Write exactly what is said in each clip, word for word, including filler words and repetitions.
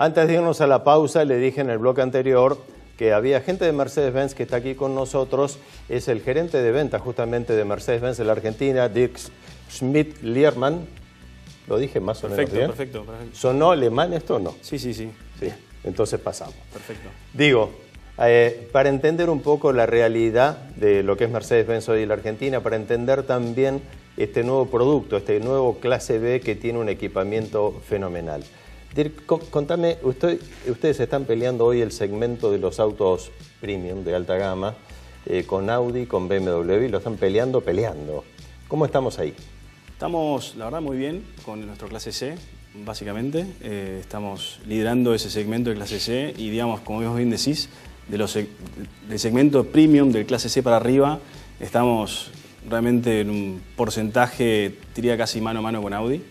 Antes de irnos a la pausa, le dije en el bloque anterior que había gente de Mercedes-Benz que está aquí con nosotros. Es el gerente de ventas justamente de Mercedes-Benz en la Argentina, Dirk Schmidt-Liermann. ¿Lo dije más o menos perfecto, bien? Perfecto, perfecto. ¿Sonó alemán esto o no? Sí, sí, sí. Sí, entonces pasamos. Perfecto. Digo, eh, para entender un poco la realidad de lo que es Mercedes-Benz hoy en la Argentina, para entender también este nuevo producto, este nuevo clase B que tiene un equipamiento fenomenal. Dirk, contame, usted, ustedes están peleando hoy el segmento de los autos premium de alta gama eh, con Audi, con B M W, y lo están peleando, peleando. ¿Cómo estamos ahí? Estamos, la verdad, muy bien con nuestro clase C, básicamente. Eh, estamos liderando ese segmento de clase C y, digamos, como vos bien decís, de los, del segmento premium del clase C para arriba, estamos realmente en un porcentaje, diría casi mano a mano con Audi.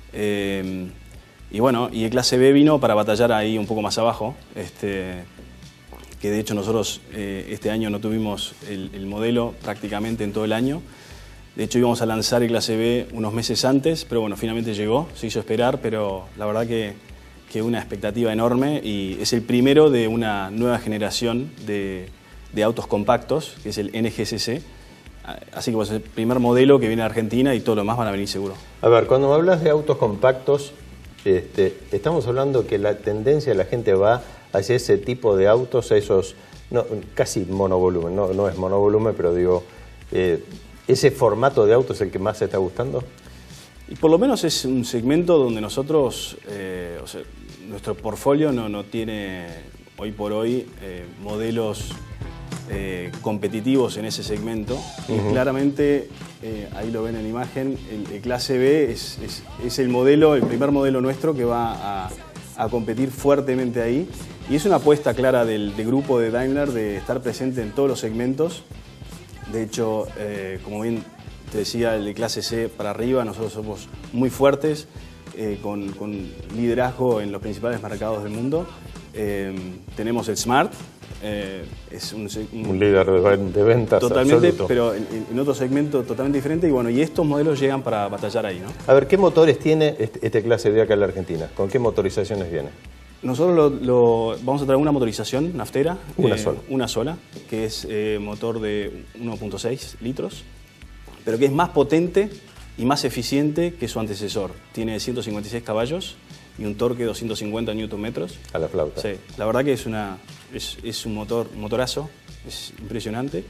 Eh, Y bueno, y el clase B vino para batallar ahí un poco más abajo, este, que de hecho nosotros eh, este año no tuvimos el, el modelo prácticamente en todo el año. De hecho íbamos a lanzar el clase B unos meses antes, pero bueno, finalmente llegó, se hizo esperar, pero la verdad que, que una expectativa enorme y es el primero de una nueva generación de, de autos compactos, que es el N G S C. Así que pues, es el primer modelo que viene a Argentina y todo lo más van a venir seguro. A ver, cuando hablas de autos compactos, Este, estamos hablando que la tendencia de la gente va hacia ese tipo de autos, a esos, no, casi monovolumen, no, no es monovolumen, pero digo, eh, ¿ese formato de auto es el que más se está gustando? Y por lo menos es un segmento donde nosotros, eh, o sea, nuestro portfolio no, no tiene hoy por hoy eh, modelos eh, competitivos en ese segmento. Uh-huh. Y claramente, eh, ahí lo ven en la imagen, el, el clase B es, es, es el modelo, el primer modelo nuestro que va a, a competir fuertemente ahí. Y es una apuesta clara del, del grupo de Daimler de estar presente en todos los segmentos. De hecho, eh, como bien te decía, el de clase C para arriba, nosotros somos muy fuertes, eh, con, con liderazgo en los principales mercados del mundo. Eh, tenemos el Smart, eh, es un, un, un líder de, de ventas totalmente, absoluto. Pero en, en otro segmento totalmente diferente y bueno, y estos modelos llegan para batallar ahí, ¿no? A ver, ¿qué motores tiene este, este clase B acá en la Argentina? ¿Con qué motorizaciones viene? Nosotros lo, lo, vamos a traer una motorización naftera. Una eh, sola. Una sola, que es eh, motor de uno punto seis litros, pero que es más potente y más eficiente que su antecesor. Tiene ciento cincuenta y seis caballos y un torque de doscientos cincuenta newton metros. A la flauta. Sí, la verdad que es, una, es, es un motor, motorazo, es impresionante.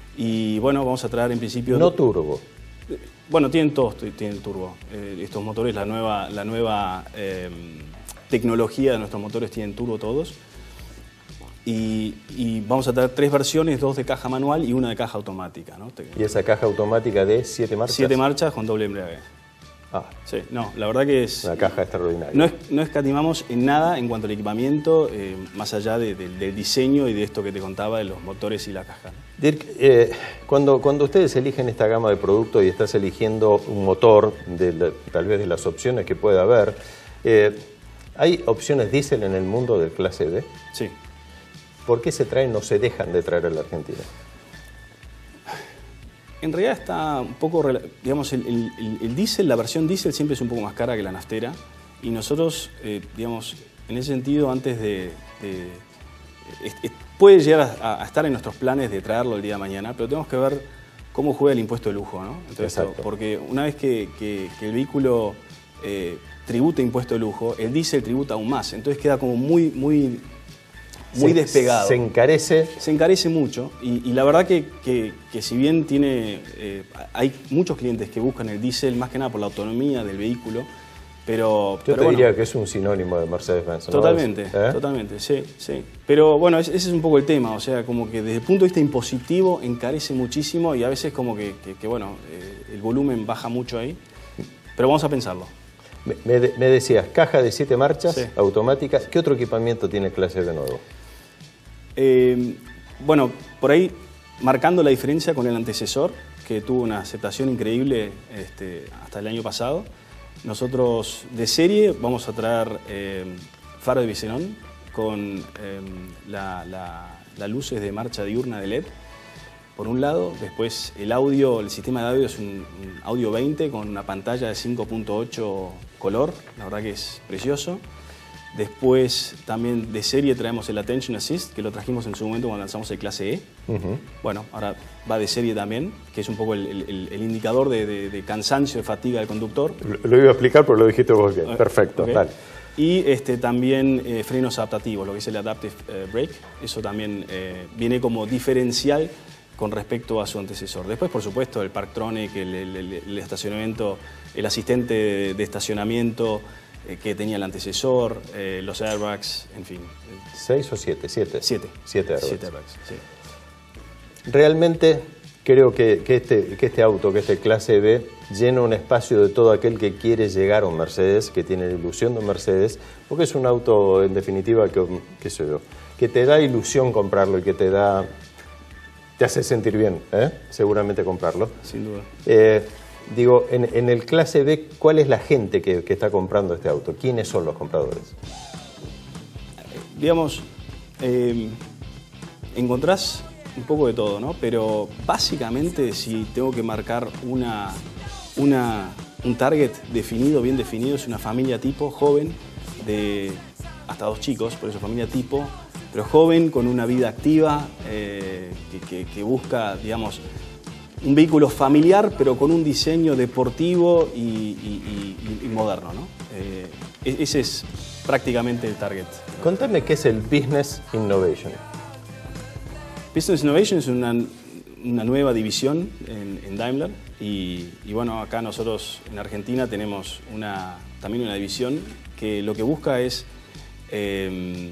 Y bueno, vamos a traer en principio... No turbo. Bueno, tienen todos, tienen turbo. Eh, estos motores, la nueva, la nueva eh, tecnología de nuestros motores tienen turbo todos. Y, y vamos a traer tres versiones, dos de caja manual y una de caja automática, ¿no? ¿Y esa caja automática de siete marchas? Siete marchas con doble embrague. Ah. Sí, no, la verdad que es... Una caja extraordinaria. No, es, no escatimamos en nada en cuanto al equipamiento, eh, más allá de, de, del diseño y de esto que te contaba de los motores y la caja. Dirk, eh, cuando, cuando ustedes eligen esta gama de productos y estás eligiendo un motor, de la, tal vez de las opciones que pueda haber, eh, ¿hay opciones diésel en el mundo del clase B? Sí. ¿Por qué se traen o se dejan de traer a la Argentina? En realidad está un poco, digamos, el, el, el diésel, la versión diésel siempre es un poco más cara que la naftera y nosotros, eh, digamos, en ese sentido, antes de... de es, es, puede llegar a, a estar en nuestros planes de traerlo el día de mañana, pero tenemos que ver cómo juega el impuesto de lujo, ¿no? Entonces, Exacto. Porque una vez que, que, que el vehículo eh, tributa impuesto de lujo, el diésel tributa aún más, entonces queda como muy... muy muy se, despegado. Se encarece. Se encarece mucho y, y la verdad que, que, que si bien tiene, eh, hay muchos clientes que buscan el diésel más que nada por la autonomía del vehículo, pero... Yo pero te bueno, diría que es un sinónimo de Mercedes-Benz, ¿no? Totalmente, ¿Eh? totalmente, sí, sí. Pero bueno, ese es un poco el tema, o sea, como que desde el punto de vista impositivo encarece muchísimo y a veces como que, que, que bueno, eh, el volumen baja mucho ahí, pero vamos a pensarlo. Me, me, me decías, caja de siete marchas, Sí. automática. ¿Qué otro equipamiento tiene clase de nuevo? Eh, bueno, por ahí marcando la diferencia con el antecesor, que tuvo una aceptación increíble este, hasta el año pasado. Nosotros de serie vamos a traer eh, faro de bisenón con eh, la, la, las luces de marcha diurna de L E D, por un lado. Después el audio, el sistema de audio es un, un audio veinte con una pantalla de cinco punto ocho color, la verdad que es precioso. Después también de serie traemos el Attention Assist, que lo trajimos en su momento cuando lanzamos el clase E. Uh-huh. Bueno, ahora va de serie también, que es un poco el, el, el indicador de, de, de cansancio, de fatiga del conductor. Lo, lo iba a explicar, pero lo dijiste vos bien. Perfecto, okay. Tal. Y este, también eh, frenos adaptativos, lo que es el Adaptive eh, Brake. Eso también eh, viene como diferencial con respecto a su antecesor. Después, por supuesto, el Parktronic, el, el, el, el estacionamiento, el asistente de, de estacionamiento eh, que tenía el antecesor, eh, los airbags, en fin. ¿Seis o siete? Siete. Siete. Siete airbags. Siete airbags, sí. Realmente creo que, que, este, que este auto, que este clase B, llena un espacio de todo aquel que quiere llegar a un Mercedes, que tiene la ilusión de un Mercedes, porque es un auto, en definitiva, que, qué sé yo, que te da ilusión comprarlo y que te da... te hace sentir bien, ¿eh? Seguramente comprarlo. Sin duda. Eh, digo, en, en el clase B, ¿cuál es la gente que, que está comprando este auto? ¿Quiénes son los compradores? Digamos, eh, encontrás un poco de todo, ¿no? Pero básicamente, si tengo que marcar una, una, un target definido, bien definido, es una familia tipo, joven, de hasta dos chicos, por eso familia tipo, pero joven, con una vida activa, eh, que, que, que busca, digamos, un vehículo familiar, pero con un diseño deportivo y, y, y, y moderno, ¿no? Eh, ese es prácticamente el target. Contame qué es el Business Innovation. Business Innovation es una, una nueva división en, en Daimler y, y bueno, acá nosotros en Argentina tenemos una, también una división que lo que busca es eh,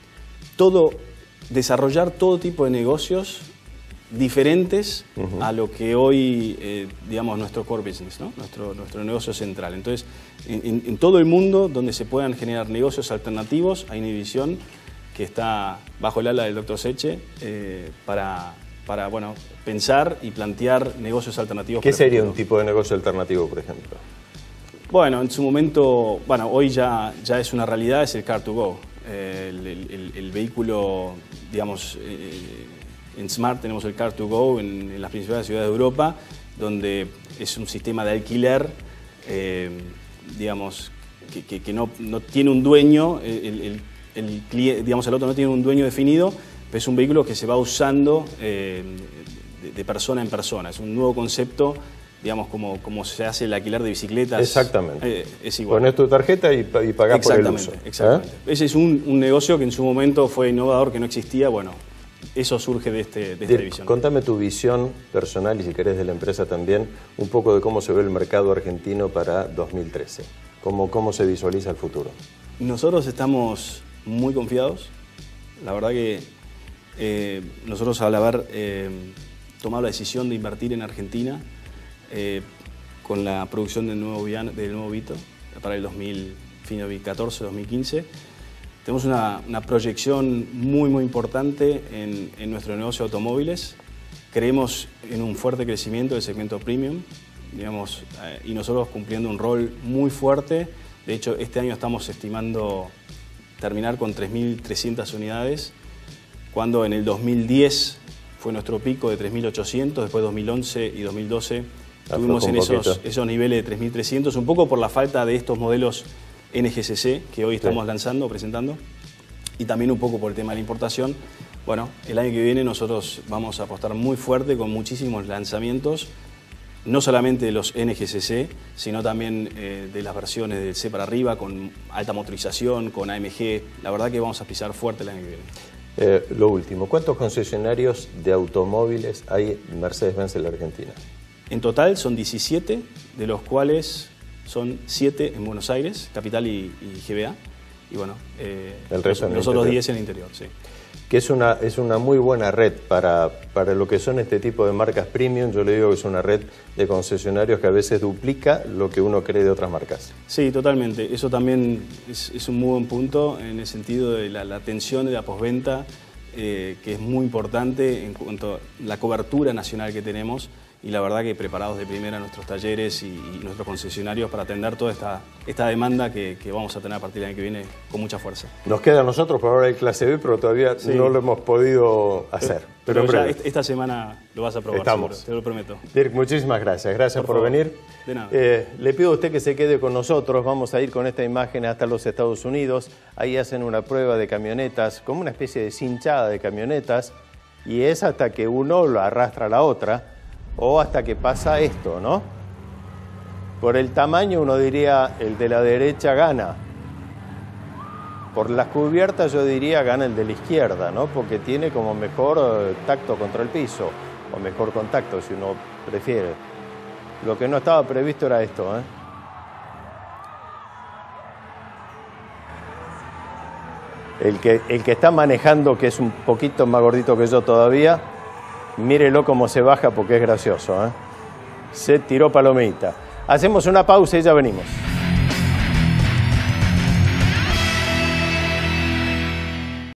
todo, desarrollar todo tipo de negocios diferentes uh-huh. a lo que hoy, eh, digamos, nuestro core business, ¿no? nuestro, nuestro negocio central. Entonces, en, en, en todo el mundo donde se puedan generar negocios alternativos, hay una división que está bajo el ala del doctor Seche eh, para, para bueno, pensar y plantear negocios alternativos. ¿Qué sería un tipo de negocio alternativo, por ejemplo? Bueno, en su momento, bueno, hoy ya, ya es una realidad, es el Car to Go. Eh, el, el, el vehículo, digamos, eh, en Smart tenemos el Car to Go en, en las principales ciudades de Europa, donde es un sistema de alquiler, eh, digamos, que, que, que no, no tiene un dueño, el, el, el, cliente, digamos, el auto no tiene un dueño definido, pero es un vehículo que se va usando eh, de, de persona en persona. Es un nuevo concepto, digamos, como, como se hace el alquiler de bicicletas. Exactamente. Eh, es igual. Pones tu tarjeta y, y pagás por el uso. Exactamente. ¿Eh? Ese es un, un negocio que en su momento fue innovador, que no existía. Bueno, eso surge de, este, de esta Bien, división. Contame tu visión personal y, si querés, de la empresa también, un poco de cómo se ve el mercado argentino para dos mil trece. ¿Cómo, cómo se visualiza el futuro? Nosotros estamos muy confiados. La verdad que eh, nosotros, al haber eh, tomado la decisión de invertir en Argentina, eh, con la producción del nuevo, del nuevo Vito para el dos mil catorce dos mil quince, tenemos una, una proyección muy, muy importante en, en nuestro negocio de automóviles. Creemos en un fuerte crecimiento del segmento premium, digamos, eh, y nosotros cumpliendo un rol muy fuerte. De hecho, este año estamos estimando terminar con tres mil trescientas unidades, cuando en el dos mil diez fue nuestro pico de tres mil ochocientos, después dos mil once y dos mil doce estuvimos en esos, esos niveles de tres mil trescientos, un poco por la falta de estos modelos N G C C que hoy estamos sí. lanzando, presentando, y también un poco por el tema de la importación. Bueno, el año que viene nosotros vamos a apostar muy fuerte con muchísimos lanzamientos, no solamente de los N G C C, sino también eh, de las versiones del C para arriba, con alta motorización, con A M G. La verdad que vamos a pisar fuerte el año que viene. Eh, lo último, ¿cuántos concesionarios de automóviles hay Mercedes-Benz en la Argentina? En total son diecisiete, de los cuales son siete en Buenos Aires, capital y, y G B A. Y bueno, eh, el resto los, los otros diez en el interior, sí. Que es una, es una muy buena red para, para lo que son este tipo de marcas premium. Yo le digo que es una red de concesionarios que a veces duplica lo que uno cree de otras marcas. Sí, totalmente. Eso también es, es un muy buen punto en el sentido de la, la atención de la postventa, eh, que es muy importante en cuanto a la cobertura nacional que tenemos. y la verdad que preparados de primera nuestros talleres y, y nuestros concesionarios para atender toda esta, esta demanda que, que vamos a tener a partir del año que viene con mucha fuerza. Nos queda a nosotros por ahora el clase B, pero todavía sí. no lo hemos podido hacer. Pero, pero, pero ya esta semana lo vas a probar, Estamos. seguro, te lo prometo. Dirk, muchísimas gracias. Gracias por, por venir. De nada. Eh, le pido a usted que se quede con nosotros. Vamos a ir con esta imagen hasta los Estados Unidos. Ahí hacen una prueba de camionetas, como una especie de cinchada de camionetas, y es hasta que uno lo arrastra a la otra, o hasta que pasa esto, ¿no? Por el tamaño uno diría el de la derecha gana. Por las cubiertas yo diría gana el de la izquierda, ¿no? Porque tiene como mejor tacto contra el piso, o mejor contacto si uno prefiere. Lo que no estaba previsto era esto, ¿eh? El que, el que está manejando, que es un poquito más gordito que yo todavía, mírelo cómo se baja porque es gracioso, ¿eh? Se tiró palomita. Hacemos una pausa y ya venimos.